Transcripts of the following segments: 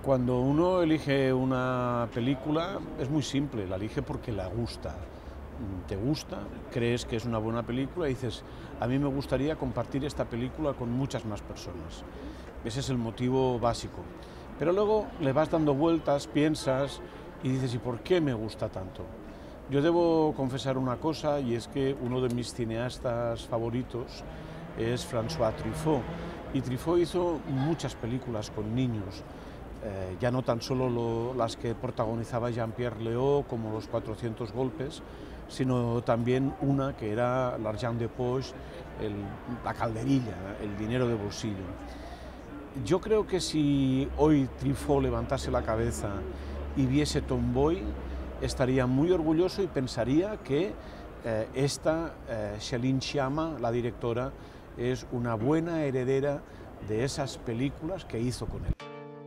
Cuando uno elige una película es muy simple, la elige porque la gusta. Te gusta, crees que es una buena película y dices, a mí me gustaría compartir esta película con muchas más personas. Ese es el motivo básico. Pero luego le vas dando vueltas, piensas y dices, ¿y por qué me gusta tanto? Yo debo confesar una cosa, y es que uno de mis cineastas favoritos es François Truffaut. Y Truffaut hizo muchas películas con niños, ya no tan solo las que protagonizaba Jean-Pierre Léaud, como Los 400 golpes, sino también una que era L'Argent de Poche, la calderilla, el dinero de bolsillo. Yo creo que si hoy Truffaut levantase la cabeza y viese Tomboy, estaría muy orgulloso y pensaría que Céline Sciamma, la directora, es una buena heredera de esas películas que hizo con él.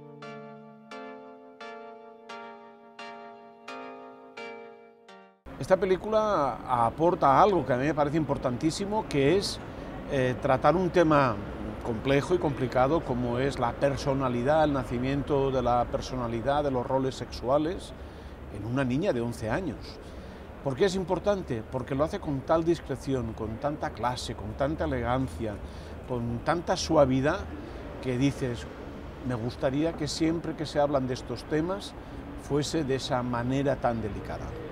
Esta película aporta algo que a mí me parece importantísimo, que es tratar un tema complejo y complicado como es la personalidad, el nacimiento de la personalidad, de los roles sexuales en una niña de 11 años. ¿Por qué es importante? Porque lo hace con tal discreción, con tanta clase, con tanta elegancia, con tanta suavidad, que dices, me gustaría que siempre que se hablan de estos temas fuese de esa manera tan delicada.